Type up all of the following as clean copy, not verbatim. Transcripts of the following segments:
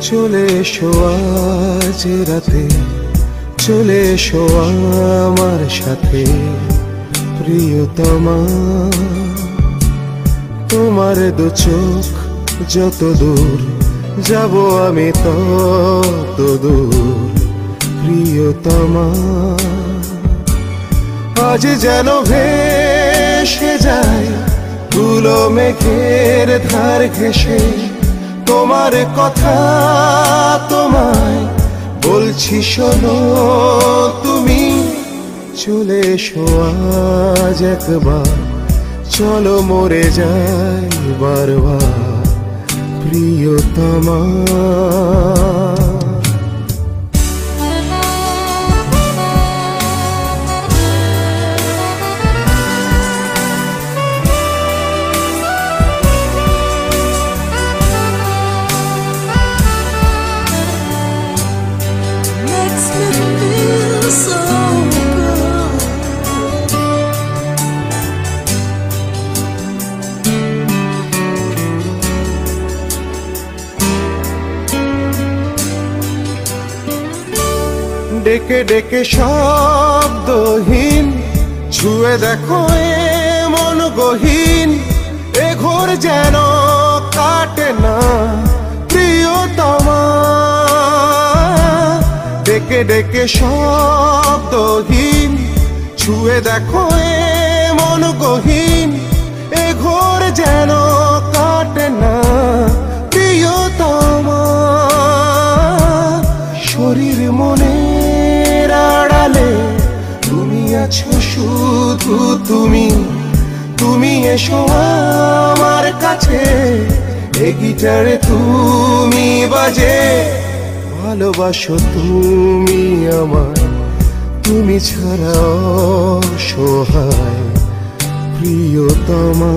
চলে এসো আজ রাতে, চলে এসো আমার সাথে প্রিয়তমা। তোমার দু চোখ যত দূর যাব আমি তত দূর প্রিয়তমা। আজ যেন ভেসে যায় ধুলো মেঘের ধার ঘেঁষে, তোমার কথা তোমায় বলছি শোনো তুমি। চলে এসো আজ একবার, চলো মরে যাই বারবার প্রিয়তমা। ডেকে ডেকে শব্দহীন ছুঁয়ে দেখো এ মন গহীন, এ ঘোর যেন কাটে না প্রিয়তমা। ডেকে ডেকে শব্দহীন ছুঁয়ে দেখো এ মন গহীন, এ ঘোর যেন কাটে না প্রিয়তমা। শরীর মনে আড়ালে তুমি আছো শুধু তুমি, তুমি এসো আমার কাছে, এ গিটারে তুমি বাজে। ভালোবাসো তুমি আমায়, তুমি ছাড়া অসহায় প্রিয়তমা।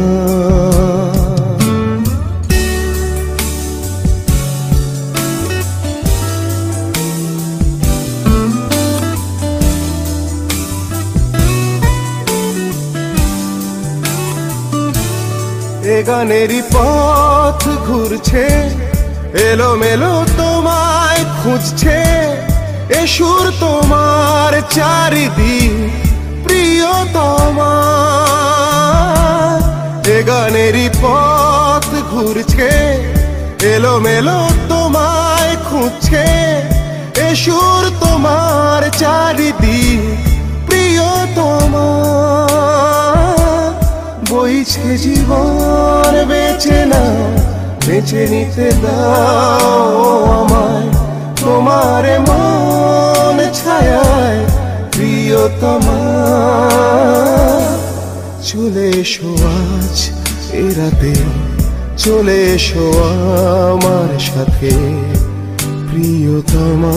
এ গানেরই পথ ঘুরছে এলোমেলো তোমায় খুঁজছে, এ সুর তোমার চারিদিক প্রিয়তমা। এ গানেরই পথ ঘুরছে এলোমেলো তোমায় খুঁজছে, এ সুর তোমার চারিদিক প্রিয়তমা। বইছে জীবন বেঁচে না, বেঁচে নিতে দাও আমায় তোমার মন ছায়ায় প্রিয়তমা। চলে এসো আজ এ রাতে, চলে এসো আমার সাথে প্রিয়তমা।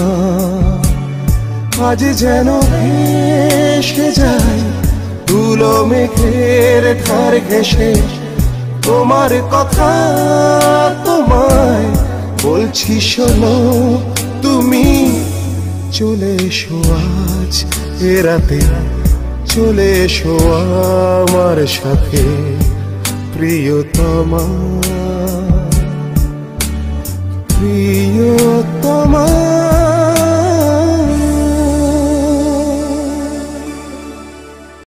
আজ যেন ভেসে যায় ধুলো মেঘের ধার ঘেঁষে, তোমার কথা তোমায় বলছি শোনো তুমি। চলে এসো আজ এ রাতে, চলে এসো আমার সাথে প্রিয়তমা প্রিয়।